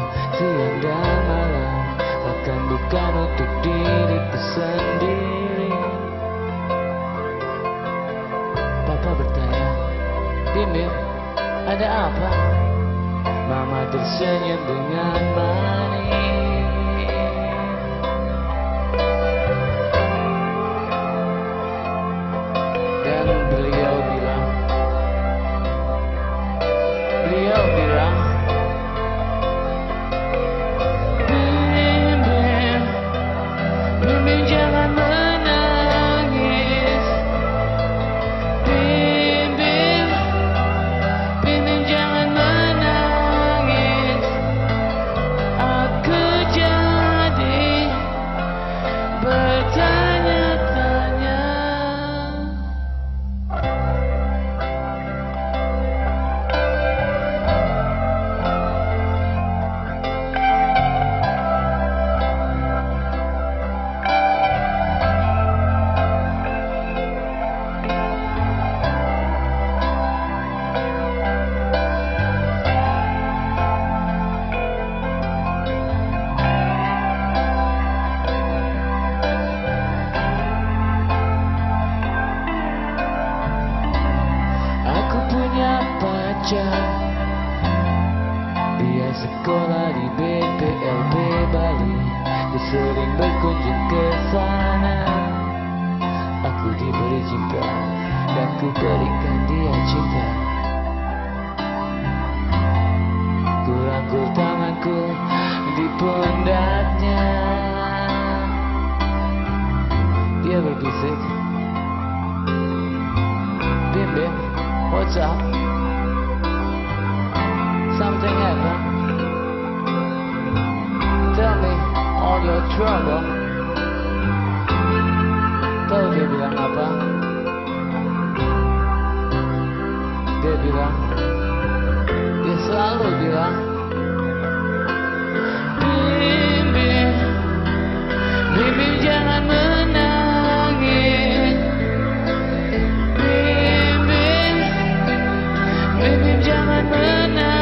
siang dan malam, bahkan bukan untuk diriku sendiri. Papa bertanya, Bim, ada apa? Mama tersenyum dengan manis. Dan beliau bilang, Bim, jangan menangis. Bim, jangan menangis. Aku jadi bertanya-tanya. Dia sekolah di BPLB Bali. Dia sering berkunjung ke sana. Aku diberi cinta dan ku berikan dia cinta. Ku rangkul tanganku di pundaknya. Dia berbisik, Bim, what's up? Something happened. Tell me all your trouble. Tahu dia bilang apa? Dia bilang, dia selalu bilang, Bim, jangan menangis. Bim, jangan menangis.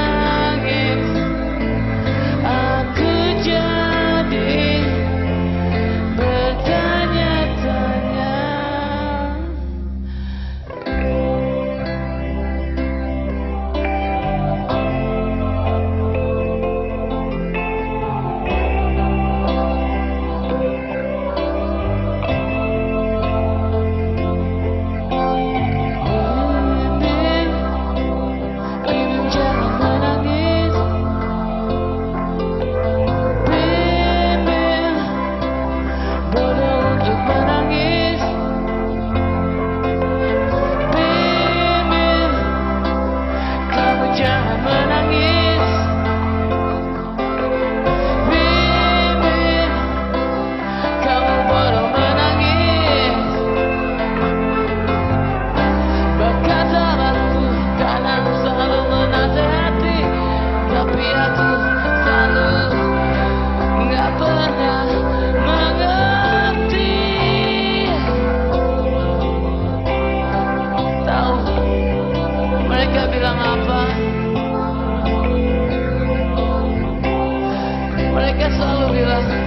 Mereka selalu bilang,